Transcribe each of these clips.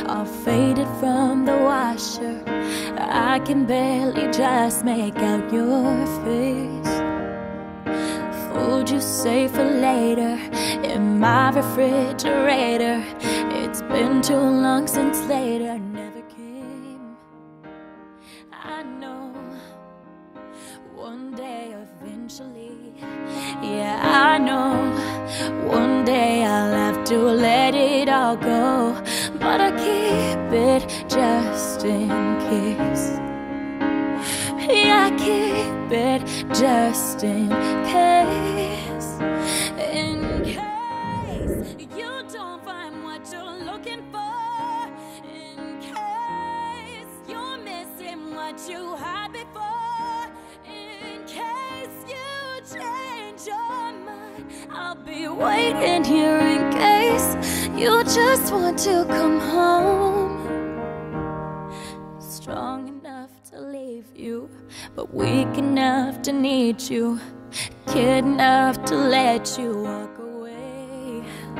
all faded from the washer. I can barely just make out your face. Food you save for later in my refrigerator. It's been too long since later never came. I know one day eventually, yeah, I know one day I'll have to let it all go, but I keep it just in case. Yeah, I keep it just in case. In case you don't find what you're looking for. In case you're missing what you had before. In case you change your mind, I'll be waiting here in case you just want to come home. Strong enough to leave you, but weak enough to need you. Kid enough to let you walk away.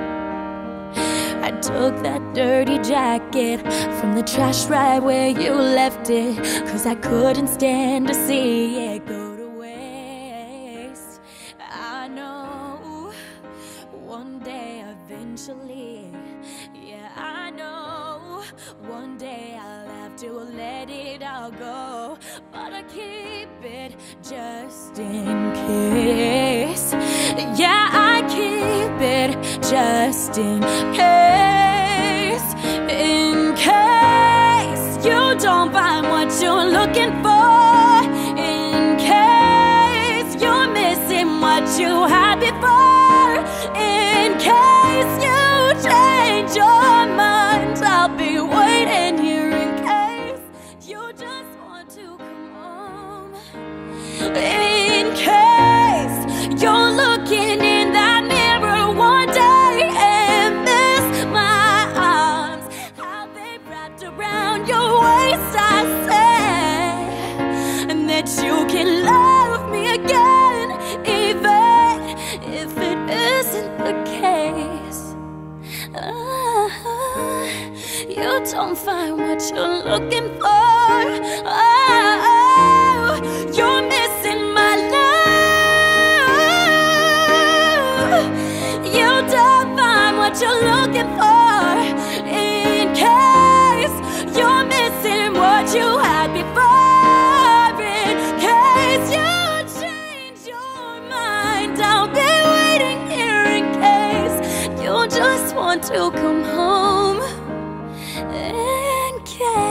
I took that dirty jacket from the trash right where you left it, 'cause I couldn't stand to see it go to waste. I know one day eventually, yeah, I know one day I'll have to let it all go, but I keep it just in case. Yeah, I keep it just in case. In case you don't find what you're looking for. In case you're missing what you had before. In case you change your mind, I'll be waiting here in case you just want to come home. In case you're looking in that mirror one day and miss my arms, how they wrapped around your waist. I say, and that you can love me again, even if it isn't the case. You don't find what you're looking for. Oh, you're missing my love. You don't find what you're looking for. In case you're missing what you had before. In case you change your mind, I'll be waiting here in case you just want to come home. In case